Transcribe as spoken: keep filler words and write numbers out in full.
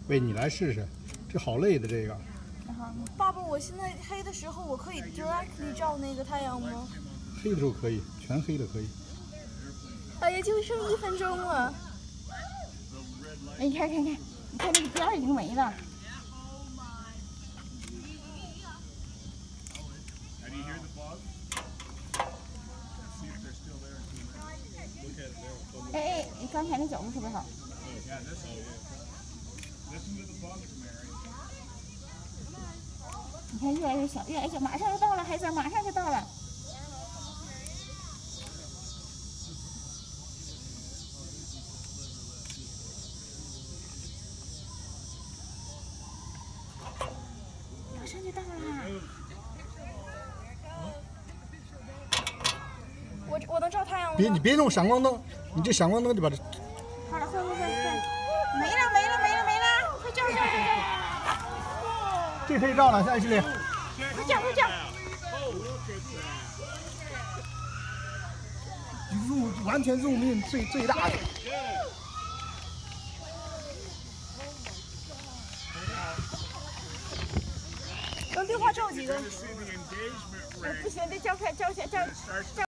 喂，你来试试，这好累的这个。 爸爸，我现在黑的时候，我可以 directly 照那个太阳吗？ 黑的时候可以，全黑的可以。 哎呀，就剩一分钟了。 哎，你看看看，你看那个边已经没了。 哎哎，你刚才那角度特别好。你看越来越小，越来越小，马上就到了，孩子，马上就到了。马上就到了。 我我能照太阳吗？ 别你别用闪光灯，你这闪光灯就把这。 好了，快快快快！没了没了没了没了！快照照照照！ 这可以照了，下一系列。 快照快照！ 入完全入命最最大的。 能对话照几个？ 不行，得照开照照照照。